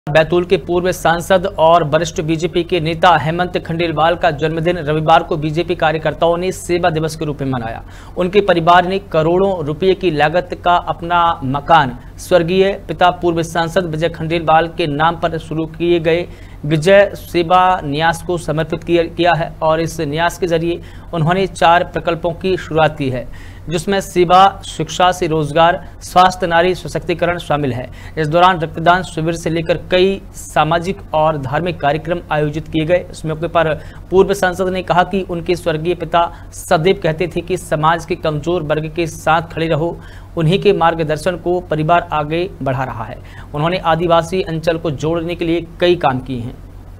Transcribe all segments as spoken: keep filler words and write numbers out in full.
बैतूल के पूर्व सांसद और वरिष्ठ बीजेपी के नेता हेमंत खंडेलवाल का जन्मदिन रविवार को बीजेपी कार्यकर्ताओं ने सेवा दिवस के रूप में मनाया। उनके परिवार ने करोड़ों रुपए की लागत का अपना मकान स्वर्गीय पिता पूर्व सांसद विजय खंडेलवाल के नाम पर शुरू किए गए विजय सेवा न्यास को समर्पित किया है और इस न्यास के जरिए उन्होंने चार प्रकल्पों की शुरुआत की है, जिसमें सेवा, शिक्षा से रोजगार, स्वास्थ्य, नारी सशक्तिकरण शामिल है। इस दौरान रक्तदान शिविर से लेकर कई सामाजिक और धार्मिक कार्यक्रम आयोजित किए गए। इस मौके पर पूर्व सांसद ने कहा कि उनके स्वर्गीय पिता सदैव कहते थे कि समाज के कमजोर वर्ग के साथ खड़े रहो। उन्हीं के मार्गदर्शन को परिवार आगे बढ़ा रहा है। उन्होंने आदिवासी अंचल को जोड़ने के लिए कई काम किए हैं।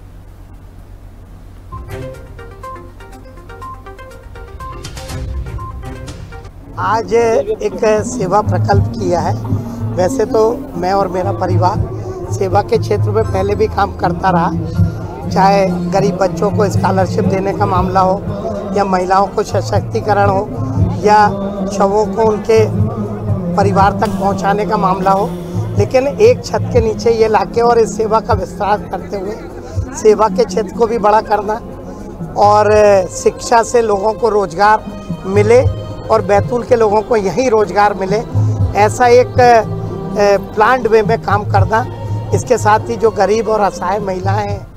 आज एक सेवा प्रकल्प किया है। वैसे तो मैं और मेरा परिवार सेवा के क्षेत्र में पहले भी काम करता रहा, चाहे गरीब बच्चों को स्कॉलरशिप देने का मामला हो या महिलाओं को सशक्तिकरण हो या शवों को उनके परिवार तक पहुंचाने का मामला हो। लेकिन एक छत के नीचे ये लाके और इस सेवा का विस्तार करते हुए सेवा के क्षेत्र को भी बड़ा करना और शिक्षा से लोगों को रोजगार मिले और बैतूल के लोगों को यही रोजगार मिले, ऐसा एक प्लान्ड वे में काम करना। इसके साथ ही जो गरीब और असहाय महिलाएं हैं